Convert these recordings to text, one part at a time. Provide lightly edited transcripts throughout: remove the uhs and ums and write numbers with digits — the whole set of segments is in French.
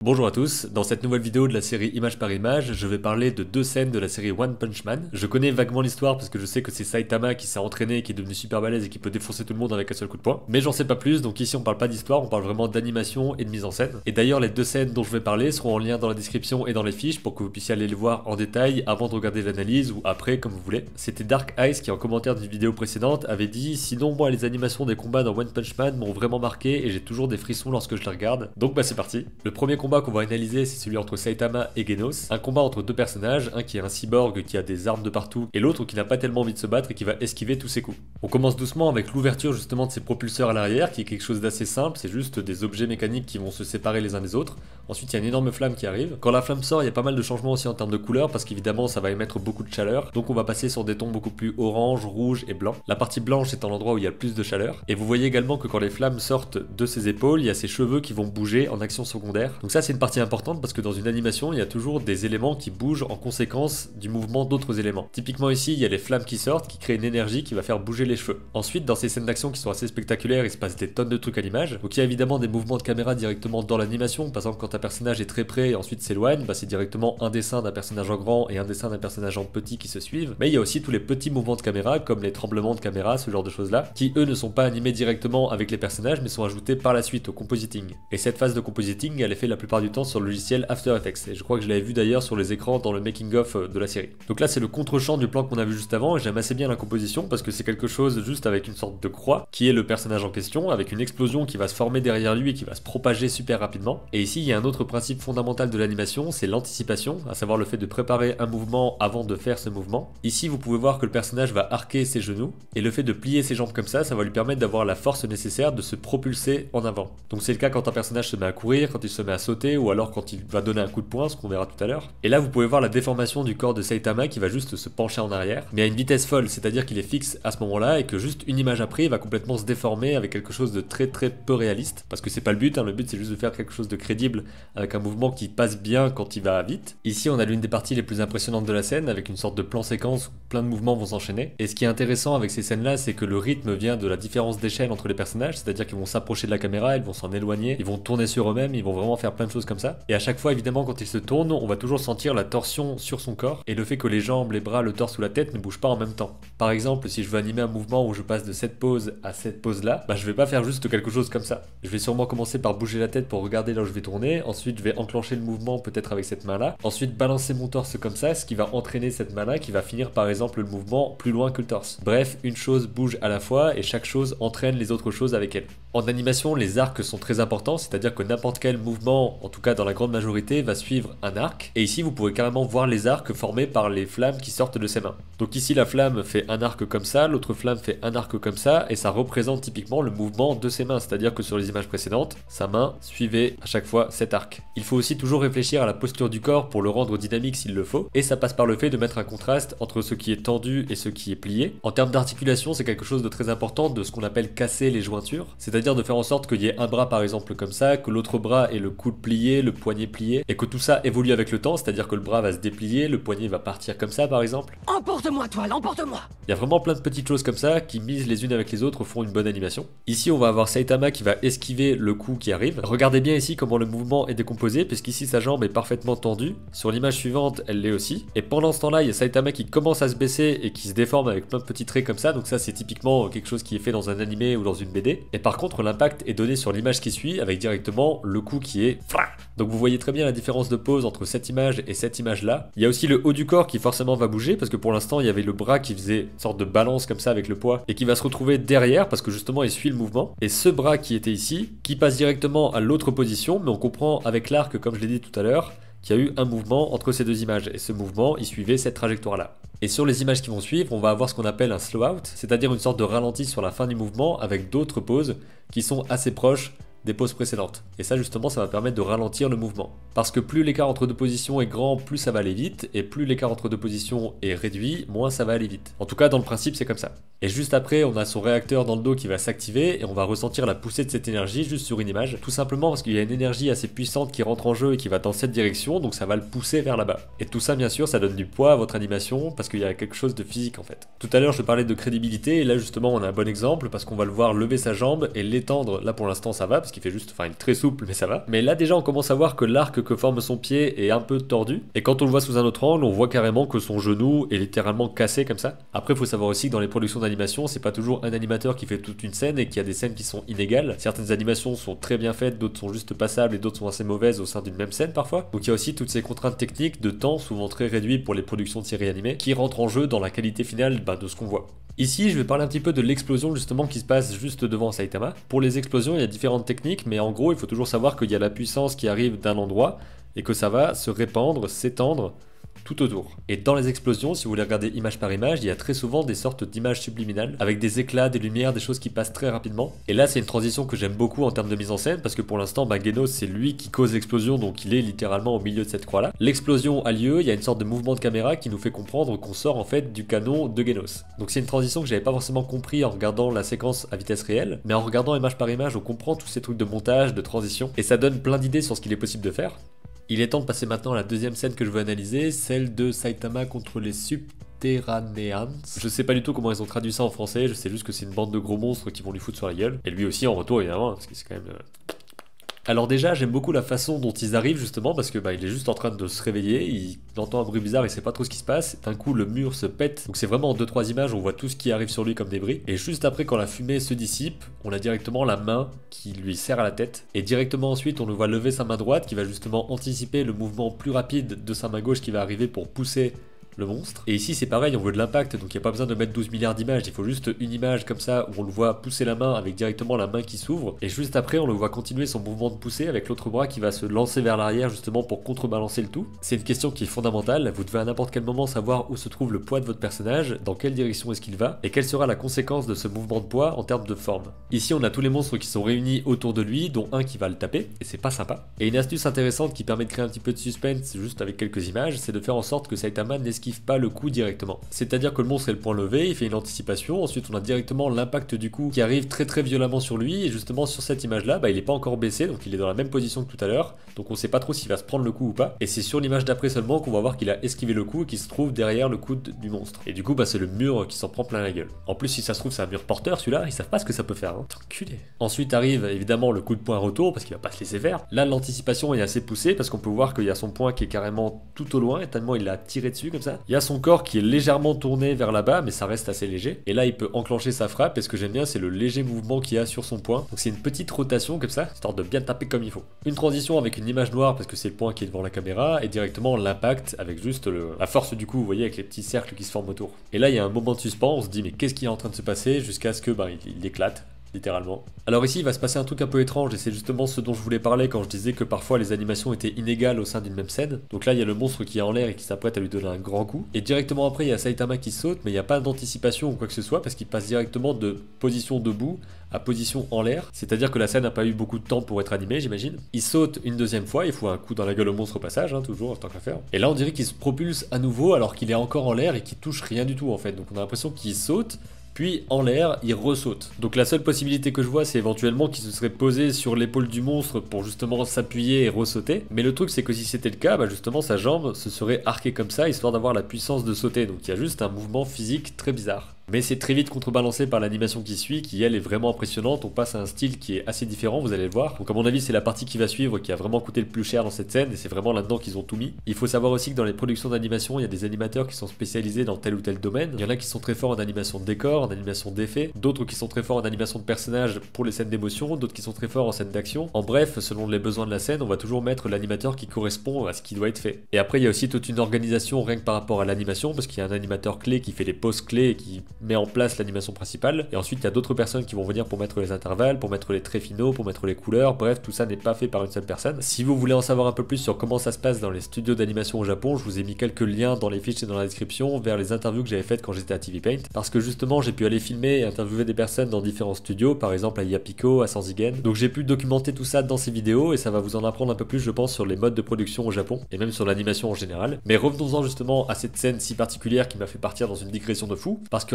Bonjour à tous, dans cette nouvelle vidéo de la série Image par Image, je vais parler de deux scènes de la série One Punch Man. Je connais vaguement l'histoire parce que je sais que c'est Saitama qui s'est entraîné, qui est devenu super balèze et qui peut défoncer tout le monde avec un seul coup de poing. Mais j'en sais pas plus, donc ici on parle pas d'histoire, on parle vraiment d'animation et de mise en scène. Et d'ailleurs les deux scènes dont je vais parler seront en lien dans la description et dans les fiches pour que vous puissiez aller les voir en détail avant de regarder l'analyse ou après comme vous voulez. C'était Dark Ice qui en commentaire d'une vidéo précédente avait dit « Sinon moi les animations des combats dans One Punch Man m'ont vraiment marqué et j'ai toujours des frissons lorsque je les regarde. » Donc bah c'est parti. Le premier combat qu'on va analyser, c'est celui entre Saitama et Genos. Un combat entre deux personnages, un qui est un cyborg qui a des armes de partout, et l'autre qui n'a pas tellement envie de se battre et qui va esquiver tous ses coups. On commence doucement avec l'ouverture justement de ses propulseurs à l'arrière, qui est quelque chose d'assez simple, c'est juste des objets mécaniques qui vont se séparer les uns des autres. Ensuite, il y a une énorme flamme qui arrive. Quand la flamme sort, il y a pas mal de changements aussi en termes de couleur, parce qu'évidemment, ça va émettre beaucoup de chaleur. Donc on va passer sur des tons beaucoup plus orange, rouge et blanc. La partie blanche est l'endroit où il y a le plus de chaleur. Et vous voyez également que quand les flammes sortent de ses épaules, il y a ses cheveux qui vont bouger en action secondaire. Donc ça, c'est une partie importante parce que dans une animation, il y a toujours des éléments qui bougent en conséquence du mouvement d'autres éléments. Typiquement ici, il y a les flammes qui sortent, qui créent une énergie qui va faire bouger les cheveux. Ensuite, dans ces scènes d'action qui sont assez spectaculaires, il se passe des tonnes de trucs à l'image. Donc il y a évidemment des mouvements de caméra directement dans l'animation. Par exemple, quand un personnage est très près et ensuite s'éloigne, c'est directement un dessin d'un personnage en grand et un dessin d'un personnage en petit qui se suivent. Mais il y a aussi tous les petits mouvements de caméra, comme les tremblements de caméra, ce genre de choses-là, qui eux ne sont pas animés directement avec les personnages, mais sont ajoutés par la suite au compositing. Et cette phase de compositing, elle est faite la plupart du temps sur le logiciel After Effects. Et je crois que je l'avais vu d'ailleurs sur les écrans dans le making-of de la série. Donc là c'est le contre-champ du plan qu'on a vu juste avant et j'aime assez bien la composition parce que c'est quelque chose juste avec une sorte de croix qui est le personnage en question avec une explosion qui va se former derrière lui et qui va se propager super rapidement. Et ici il y a un autre principe fondamental de l'animation, c'est l'anticipation, à savoir le fait de préparer un mouvement avant de faire ce mouvement. Ici vous pouvez voir que le personnage va arquer ses genoux et le fait de plier ses jambes comme ça va lui permettre d'avoir la force nécessaire de se propulser en avant. Donc c'est le cas quand un personnage se met à courir, quand il se met à sauter ou alors quand il va donner un coup de poing, ce qu'on verra tout à l'heure. Et là vous pouvez voir la déformation du corps de Saitama qui va juste se pencher en arrière, mais à une vitesse folle, c'est-à-dire qu'il est fixe à ce moment-là et que juste une image après il va complètement se déformer avec quelque chose de très peu réaliste, parce que c'est pas le but, le but c'est juste de faire quelque chose de crédible avec un mouvement qui passe bien quand il va vite. Ici on a l'une des parties les plus impressionnantes de la scène avec une sorte de plan séquence où plein de mouvements vont s'enchaîner, et ce qui est intéressant avec ces scènes-là c'est que le rythme vient de la différence d'échelle entre les personnages, c'est-à-dire qu'ils vont s'approcher de la caméra, ils vont s'en éloigner, ils vont tourner sur eux-mêmes, ils vont vraiment faire plein de choses comme ça, et à chaque fois évidemment quand ils se tournent, on va toujours sentir la torsion sur son corps et le fait que les jambes, les bras, le torse ou la tête ne bougent pas en même temps. Par exemple, si je veux animer un mouvement où je passe de cette pose à cette pose là, je vais pas faire juste quelque chose comme ça. Je vais sûrement commencer par bouger la tête pour regarder là où je vais tourner, ensuite je vais enclencher le mouvement peut-être avec cette main là, ensuite balancer mon torse comme ça, ce qui va entraîner cette main là qui va finir par exemple le mouvement plus loin que le torse. Bref, une chose bouge à la fois et chaque chose entraîne les autres choses avec elle. En animation, les arcs sont très importants, c'est-à-dire que n'importe quel mouvement, en tout cas dans la grande majorité, va suivre un arc, et ici vous pouvez carrément voir les arcs formés par les flammes qui sortent de ses mains. Donc ici la flamme fait un arc comme ça, l'autre flamme fait un arc comme ça, et ça représente typiquement le mouvement de ses mains, c'est-à-dire que sur les images précédentes, sa main suivait à chaque fois cet arc. Il faut aussi toujours réfléchir à la posture du corps pour le rendre dynamique s'il le faut, et ça passe par le fait de mettre un contraste entre ce qui est tendu et ce qui est plié. En termes d'articulation, c'est quelque chose de très important, de ce qu'on appelle casser les jointures, c'est-à-dire de faire en sorte qu'il y ait un bras par exemple comme ça, que l'autre bras ait le coude plié, le poignet plié, et que tout ça évolue avec le temps, c'est-à-dire que le bras va se déplier, le poignet va partir comme ça par exemple. Emporte-moi toile, emporte-moi! Il y a vraiment plein de petites choses comme ça qui mises les unes avec les autres font une bonne animation. Ici on va avoir Saitama qui va esquiver le coup qui arrive. Regardez bien ici comment le mouvement est décomposé puisqu'ici sa jambe est parfaitement tendue. Sur l'image suivante elle l'est aussi. Et pendant ce temps là il y a Saitama qui commence à se baisser et qui se déforme avec plein de petits traits comme ça. Donc ça c'est typiquement quelque chose qui est fait dans un animé ou dans une BD. Et par contre l'impact est donné sur l'image qui suit avec directement le coup qui est... Donc vous voyez très bien la différence de pose entre cette image et cette image là. Il y a aussi le haut du corps qui forcément va bouger parce que pour l'instant il y avait le bras qui faisait une sorte de balance comme ça avec le poids et qui va se retrouver derrière parce que justement il suit le mouvement. Et ce bras qui était ici, qui passe directement à l'autre position, mais on comprend avec l'arc comme je l'ai dit tout à l'heure, qu'il y a eu un mouvement entre ces deux images et ce mouvement il suivait cette trajectoire là. Et sur les images qui vont suivre, on va avoir ce qu'on appelle un slow out, c'est-à-dire une sorte de ralenti sur la fin du mouvement avec d'autres pauses qui sont assez proches des poses précédentes. Et ça justement ça va permettre de ralentir le mouvement. Parce que plus l'écart entre deux positions est grand, plus ça va aller vite, et plus l'écart entre deux positions est réduit, moins ça va aller vite. En tout cas dans le principe c'est comme ça. Et juste après on a son réacteur dans le dos qui va s'activer, et on va ressentir la poussée de cette énergie juste sur une image, tout simplement parce qu'il y a une énergie assez puissante qui rentre en jeu et qui va dans cette direction, donc ça va le pousser vers là-bas. Et tout ça bien sûr ça donne du poids à votre animation, parce qu'il y a quelque chose de physique en fait. Tout à l'heure je parlais de crédibilité, et là justement on a un bon exemple, parce qu'on va le voir lever sa jambe et l'étendre, là pour l'instant ça va, parce qu'il fait juste, enfin il est très souple mais ça va. Mais là déjà on commence à voir que l'arc que forme son pied est un peu tordu, et quand on le voit sous un autre angle, on voit carrément que son genou est littéralement cassé comme ça. Après il faut savoir aussi que dans les productions d'animation, c'est pas toujours un animateur qui fait toute une scène et qu'il y a des scènes qui sont inégales. Certaines animations sont très bien faites, d'autres sont juste passables et d'autres sont assez mauvaises au sein d'une même scène parfois. Donc il y a aussi toutes ces contraintes techniques de temps souvent très réduits pour les productions de séries animées qui rentrent en jeu dans la qualité finale de ce qu'on voit. Ici, je vais parler un petit peu de l'explosion justement qui se passe juste devant Saitama. Pour les explosions, il y a différentes techniques, mais en gros, il faut toujours savoir qu'il y a la puissance qui arrive d'un endroit et que ça va se répandre, s'étendre tout autour. Et dans les explosions, si vous voulez regarder image par image, il y a très souvent des sortes d'images subliminales avec des éclats, des lumières, des choses qui passent très rapidement. Et là, c'est une transition que j'aime beaucoup en termes de mise en scène parce que pour l'instant, Genos, c'est lui qui cause l'explosion, donc il est littéralement au milieu de cette croix-là. L'explosion a lieu, il y a une sorte de mouvement de caméra qui nous fait comprendre qu'on sort en fait du canon de Genos. Donc c'est une transition que j'avais pas forcément compris en regardant la séquence à vitesse réelle, mais en regardant image par image, on comprend tous ces trucs de montage, de transition, et ça donne plein d'idées sur ce qu'il est possible de faire. Il est temps de passer maintenant à la deuxième scène que je veux analyser, celle de Saitama contre les Subterraneans. Je sais pas du tout comment ils ont traduit ça en français, je sais juste que c'est une bande de gros monstres qui vont lui foutre sur la gueule. Et lui aussi en retour évidemment, parce que c'est quand même... Alors déjà, j'aime beaucoup la façon dont ils arrivent justement parce que il est juste en train de se réveiller, il entend un bruit bizarre, il sait pas trop ce qui se passe, d'un coup le mur se pète, donc c'est vraiment en 2-3 images, on voit tout ce qui arrive sur lui comme débris, et juste après quand la fumée se dissipe, on a directement la main qui lui serre à la tête, et directement ensuite on le voit lever sa main droite qui va justement anticiper le mouvement plus rapide de sa main gauche qui va arriver pour pousser le monstre. Et ici c'est pareil, on veut de l'impact, donc il n'y a pas besoin de mettre 12 milliards d'images, il faut juste une image comme ça où on le voit pousser la main avec directement la main qui s'ouvre, et juste après on le voit continuer son mouvement de pousser avec l'autre bras qui va se lancer vers l'arrière justement pour contrebalancer le tout. C'est une question qui est fondamentale, vous devez à n'importe quel moment savoir où se trouve le poids de votre personnage, dans quelle direction est-ce qu'il va, et quelle sera la conséquence de ce mouvement de poids en termes de forme. Ici on a tous les monstres qui sont réunis autour de lui, dont un qui va le taper, et c'est pas sympa. Et une astuce intéressante qui permet de créer un petit peu de suspense juste avec quelques images, c'est de faire en sorte que Saitama n'esquive pas le coup directement. C'est-à-dire que le monstre est le point levé, il fait une anticipation, ensuite on a directement l'impact du coup qui arrive très très violemment sur lui, et justement sur cette image là, il est pas encore baissé, donc il est dans la même position que tout à l'heure, donc on sait pas trop s'il va se prendre le coup ou pas, et c'est sur l'image d'après seulement qu'on va voir qu'il a esquivé le coup et qu'il se trouve derrière le coude du monstre. Et du coup c'est le mur qui s'en prend plein la gueule. En plus si ça se trouve c'est un mur porteur celui-là, ils savent pas ce que ça peut faire, hein. Enculé. Ensuite arrive évidemment le coup de poing retour parce qu'il va pas se laisser faire. Là l'anticipation est assez poussée parce qu'on peut voir qu'il y a son poing qui est carrément tout au loin, et tellement il l'a tiré dessus comme ça. Il y a son corps qui est légèrement tourné vers là-bas, mais ça reste assez léger. Et là, il peut enclencher sa frappe, et ce que j'aime bien, c'est le léger mouvement qu'il y a sur son poing. Donc c'est une petite rotation comme ça, histoire de bien taper comme il faut. Une transition avec une image noire, parce que c'est le point qui est devant la caméra, et directement l'impact avec juste la force du coup, vous voyez, avec les petits cercles qui se forment autour. Et là, il y a un moment de suspens, on se dit, mais qu'est-ce qui est en train de se passer, jusqu'à ce que il éclate. Littéralement. Alors ici il va se passer un truc un peu étrange, et c'est justement ce dont je voulais parler quand je disais que parfois les animations étaient inégales au sein d'une même scène. Donc là il y a le monstre qui est en l'air et qui s'apprête à lui donner un grand coup, et directement après il y a Saitama qui saute, mais il n'y a pas d'anticipation ou quoi que ce soit parce qu'il passe directement de position debout à position en l'air, c'est-à-dire que la scène n'a pas eu beaucoup de temps pour être animée, j'imagine. Il saute une deuxième fois, il faut un coup dans la gueule au monstre au passage, hein, toujours tant qu'à faire. Et là on dirait qu'il se propulse à nouveau alors qu'il est encore en l'air et qu'il touche rien du tout en fait, donc on a l'impression qu'il saute, puis en l'air, il ressaute. Donc la seule possibilité que je vois, c'est éventuellement qu'il se serait posé sur l'épaule du monstre pour justement s'appuyer et ressauter. Mais le truc, c'est que si c'était le cas, justement sa jambe se serait arquée comme ça, histoire d'avoir la puissance de sauter. Donc il y a juste un mouvement physique très bizarre. Mais c'est très vite contrebalancé par l'animation qui suit, qui elle est vraiment impressionnante. On passe à un style qui est assez différent, vous allez le voir. Donc à mon avis c'est la partie qui va suivre qui a vraiment coûté le plus cher dans cette scène, et c'est vraiment là-dedans qu'ils ont tout mis. Il faut savoir aussi que dans les productions d'animation, il y a des animateurs qui sont spécialisés dans tel ou tel domaine. Il y en a qui sont très forts en animation de décor, en animation d'effets, d'autres qui sont très forts en animation de personnages pour les scènes d'émotion, d'autres qui sont très forts en scènes d'action. En bref, selon les besoins de la scène, on va toujours mettre l'animateur qui correspond à ce qui doit être fait. Et après il y a aussi toute une organisation rien que par rapport à l'animation, parce qu'il y a un animateur clé qui fait les poses clés et qui met en place l'animation principale, et ensuite il y a d'autres personnes qui vont venir pour mettre les intervalles, pour mettre les traits finaux, pour mettre les couleurs, bref tout ça n'est pas fait par une seule personne. Si vous voulez en savoir un peu plus sur comment ça se passe dans les studios d'animation au Japon, je vous ai mis quelques liens dans les fiches et dans la description vers les interviews que j'avais faites quand j'étais à TV Paint, parce que justement j'ai pu aller filmer et interviewer des personnes dans différents studios, par exemple à Yapiko, à Sanzigen, donc j'ai pu documenter tout ça dans ces vidéos et ça va vous en apprendre un peu plus je pense sur les modes de production au Japon et même sur l'animation en général. Mais revenons-en justement à cette scène si particulière qui m'a fait partir dans une digression de fou, parce que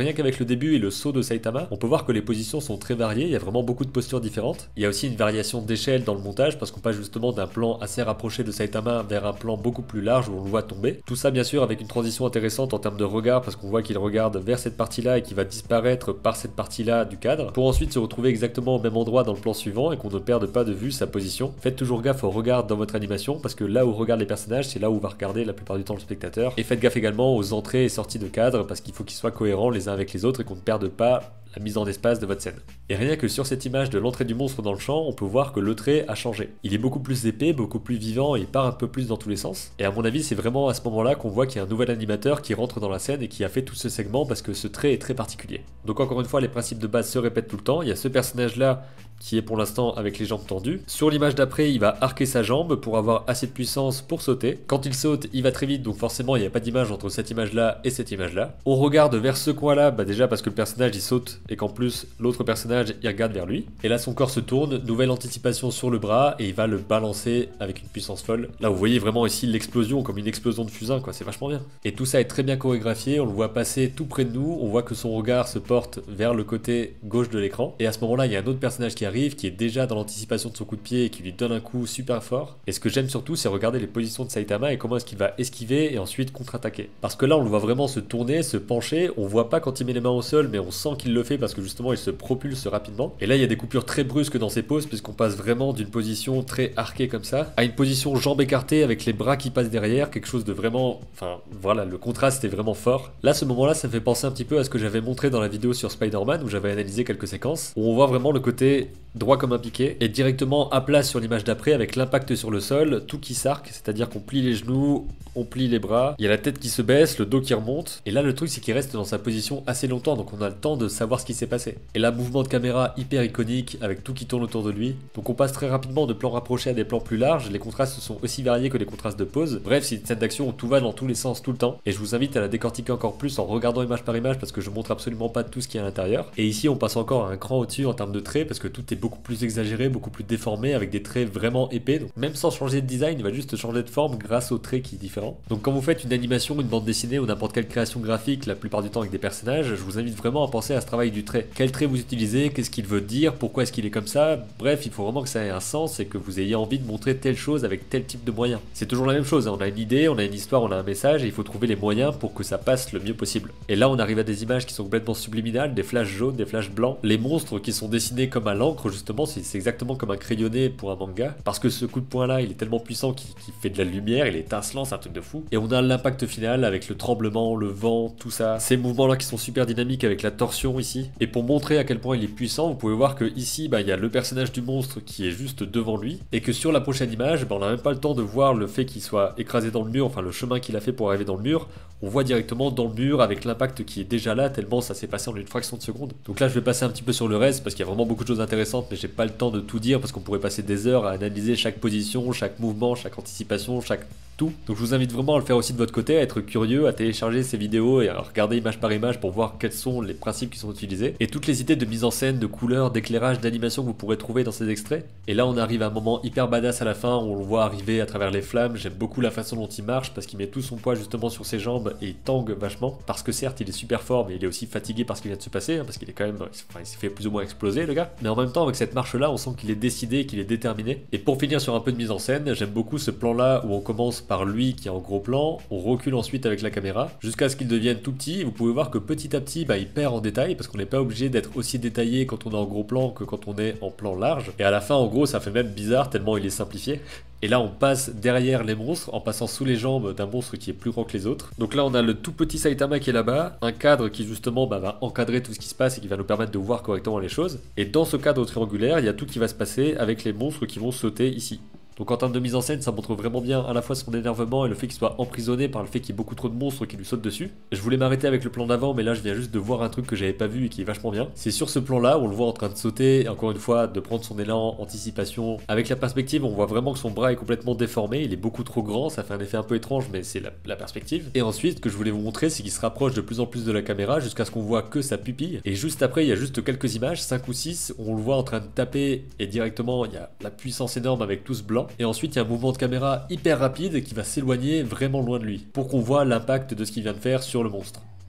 rien qu'avec le début et le saut de Saitama, on peut voir que les positions sont très variées, il y a vraiment beaucoup de postures différentes. Il y a aussi une variation d'échelle dans le montage parce qu'on passe justement d'un plan assez rapproché de Saitama vers un plan beaucoup plus large où on le voit tomber. Tout ça bien sûr avec une transition intéressante en termes de regard parce qu'on voit qu'il regarde vers cette partie-là et qu'il va disparaître par cette partie-là du cadre pour ensuite se retrouver exactement au même endroit dans le plan suivant et qu'on ne perde pas de vue sa position. Faites toujours gaffe au regard dans votre animation parce que là où regardent les personnages, c'est là où va regarder la plupart du temps le spectateur. Et faites gaffe également aux entrées et sorties de cadre parce qu'il faut qu'ils soient cohérents les uns avec les autres et qu'on ne perde pas la mise en espace de votre scène. Et rien que sur cette image de l'entrée du monstre dans le champ, on peut voir que le trait a changé. Il est beaucoup plus épais, beaucoup plus vivant et il part un peu plus dans tous les sens. Et à mon avis, c'est vraiment à ce moment-là qu'on voit qu'il y a un nouvel animateur qui rentre dans la scène et qui a fait tout ce segment parce que ce trait est très particulier. Donc encore une fois, les principes de base se répètent tout le temps. Il y a ce personnage-là qui est pour l'instant avec les jambes tendues. Sur l'image d'après, il va arquer sa jambe pour avoir assez de puissance pour sauter. Quand il saute, il va très vite, donc forcément il n'y a pas d'image entre cette image-là et cette image-là. On regarde vers ce coin-là, déjà parce que le personnage il saute et qu'en plus l'autre personnage il regarde vers lui. Et là son corps se tourne, nouvelle anticipation sur le bras et il va le balancer avec une puissance folle. Là vous voyez vraiment ici l'explosion comme une explosion de fusain quoi, c'est vachement bien. Et tout ça est très bien chorégraphié, on le voit passer tout près de nous, on voit que son regard se porte vers le côté gauche de l'écran. Et à ce moment-là il y a un autre personnage qui arrive, qui est déjà dans l'anticipation de son coup de pied et qui lui donne un coup super fort. Et ce que j'aime surtout, c'est regarder les positions de Saitama et comment est-ce qu'il va esquiver et ensuite contre-attaquer. Parce que là, on le voit vraiment se tourner, se pencher. On voit pas quand il met les mains au sol, mais on sent qu'il le fait parce que justement, il se propulse rapidement. Et là, il y a des coupures très brusques dans ses poses puisqu'on passe vraiment d'une position très arquée comme ça à une position jambes écartées avec les bras qui passent derrière, quelque chose de vraiment... Enfin, voilà, le contraste est vraiment fort. Là, ce moment-là, ça me fait penser un petit peu à ce que j'avais montré dans la vidéo sur Spider-Man où j'avais analysé quelques séquences où on voit vraiment le côté droit comme un piqué et directement à plat sur l'image d'après avec l'impact sur le sol, tout qui s'arc, c'est-à-dire qu'on plie les genoux, on plie les bras, il y a la tête qui se baisse, le dos qui remonte, et là le truc c'est qu'il reste dans sa position assez longtemps, donc on a le temps de savoir ce qui s'est passé. Et là, mouvement de caméra hyper iconique avec tout qui tourne autour de lui, donc on passe très rapidement de plans rapprochés à des plans plus larges, les contrastes sont aussi variés que les contrastes de pause, bref c'est une scène d'action où tout va dans tous les sens tout le temps, et je vous invite à la décortiquer encore plus en regardant image par image parce que je montre absolument pas tout ce qu'il y a à l'intérieur. Et ici on passe encore un cran au-dessus en termes de traits parce que tout est beaucoup plus exagéré, beaucoup plus déformé avec des traits vraiment épais, donc même sans changer de design, il va juste changer de forme grâce au trait qui est différent. Donc quand vous faites une animation, une bande dessinée ou n'importe quelle création graphique, la plupart du temps avec des personnages, je vous invite vraiment à penser à ce travail du trait. Quel trait vous utilisez, qu'est-ce qu'il veut dire, pourquoi est-ce qu'il est comme ça, bref, il faut vraiment que ça ait un sens et que vous ayez envie de montrer telle chose avec tel type de moyens. C'est toujours la même chose, hein. On a une idée, on a une histoire, on a un message et il faut trouver les moyens pour que ça passe le mieux possible. Et là on arrive à des images qui sont complètement subliminales, des flashs jaunes, des flashs blancs, les monstres qui sont dessinés comme à l'encre justement, c'est exactement comme un crayonné pour un manga, parce que ce coup de poing là il est tellement puissant qu'il fait de la lumière, il est étincelant, c'est un truc de fou. Et on a l'impact final avec le tremblement, le vent, tout ça, ces mouvements là qui sont super dynamiques avec la torsion ici. Et pour montrer à quel point il est puissant, vous pouvez voir que ici il y a le personnage du monstre qui est juste devant lui, et que sur la prochaine image, on n'a même pas le temps de voir le fait qu'il soit écrasé dans le mur, enfin le chemin qu'il a fait pour arriver dans le mur, on voit directement dans le mur avec l'impact qui est déjà là, tellement ça s'est passé en une fraction de seconde. Donc là je vais passer un petit peu sur le reste parce qu'il y a vraiment beaucoup de choses intéressantes, mais j'ai pas le temps de tout dire parce qu'on pourrait passer des heures à analyser chaque position, chaque mouvement, chaque anticipation, chaque tout. Donc je vous invite vraiment à le faire aussi de votre côté, à être curieux, à télécharger ces vidéos et à regarder image par image pour voir quels sont les principes qui sont utilisés et toutes les idées de mise en scène, de couleurs, d'éclairage, d'animation que vous pourrez trouver dans ces extraits. Et là on arrive à un moment hyper badass à la fin où on le voit arriver à travers les flammes. J'aime beaucoup la façon dont il marche parce qu'il met tout son poids justement sur ses jambes et il tangue vachement parce que certes il est super fort mais il est aussi fatigué par ce qui vient de se passer, hein, parce qu'il est quand même, il s'est fait plus ou moins exploser le gars. Mais en même temps avec cette marche là on sent qu'il est décidé, qu'il est déterminé. Et pour finir sur un peu de mise en scène, j'aime beaucoup ce plan là où on commence par lui qui est en gros plan, on recule ensuite avec la caméra jusqu'à ce qu'il devienne tout petit. Vous pouvez voir que petit à petit il perd en détail parce qu'on n'est pas obligé d'être aussi détaillé quand on est en gros plan que quand on est en plan large. Et à la fin en gros ça fait même bizarre tellement il est simplifié. Et là on passe derrière les monstres en passant sous les jambes d'un monstre qui est plus grand que les autres. Donc là on a le tout petit Saitama qui est là-bas, un cadre qui justement va encadrer tout ce qui se passe et qui va nous permettre de voir correctement les choses. Et dans ce cadre triangulaire il y a tout qui va se passer avec les monstres qui vont sauter ici. Donc en termes de mise en scène, ça montre vraiment bien à la fois son énervement et le fait qu'il soit emprisonné par le fait qu'il y ait beaucoup trop de monstres qui lui sautent dessus. Je voulais m'arrêter avec le plan d'avant, mais là je viens juste de voir un truc que j'avais pas vu et qui est vachement bien. C'est sur ce plan là où on le voit en train de sauter, encore une fois de prendre son élan, anticipation. Avec la perspective on voit vraiment que son bras est complètement déformé, il est beaucoup trop grand, ça fait un effet un peu étrange mais c'est la perspective. Et ensuite ce que je voulais vous montrer c'est qu'il se rapproche de plus en plus de la caméra jusqu'à ce qu'on voit que sa pupille. Et juste après il y a juste quelques images, 5 ou 6, où on le voit en train de taper et directement il y a la puissance énorme avec tout ce blanc. Et ensuite il y a un mouvement de caméra hyper rapide qui va s'éloigner vraiment loin de lui pour qu'on voit l'impact de ce qu'il vient de faire sur le monstre.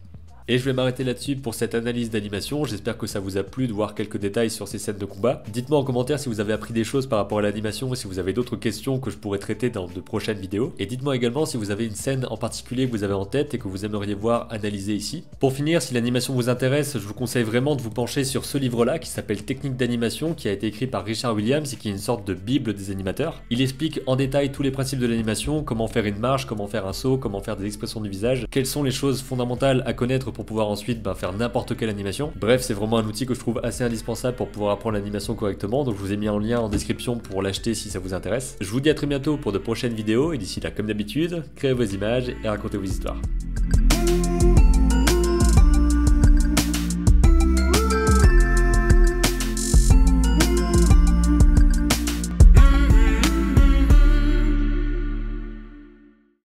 Et je vais m'arrêter là-dessus pour cette analyse d'animation, j'espère que ça vous a plu de voir quelques détails sur ces scènes de combat. Dites-moi en commentaire si vous avez appris des choses par rapport à l'animation et si vous avez d'autres questions que je pourrais traiter dans de prochaines vidéos. Et dites-moi également si vous avez une scène en particulier que vous avez en tête et que vous aimeriez voir analysée ici. Pour finir, si l'animation vous intéresse, je vous conseille vraiment de vous pencher sur ce livre-là qui s'appelle Techniques d'animation, qui a été écrit par Richard Williams et qui est une sorte de bible des animateurs. Il explique en détail tous les principes de l'animation, comment faire une marche, comment faire un saut, comment faire des expressions du visage, quelles sont les choses fondamentales à connaître pour pouvoir ensuite faire n'importe quelle animation. Bref, c'est vraiment un outil que je trouve assez indispensable pour pouvoir apprendre l'animation correctement, donc je vous ai mis un lien en description pour l'acheter si ça vous intéresse. Je vous dis à très bientôt pour de prochaines vidéos, et d'ici là, comme d'habitude, créez vos images et racontez vos histoires.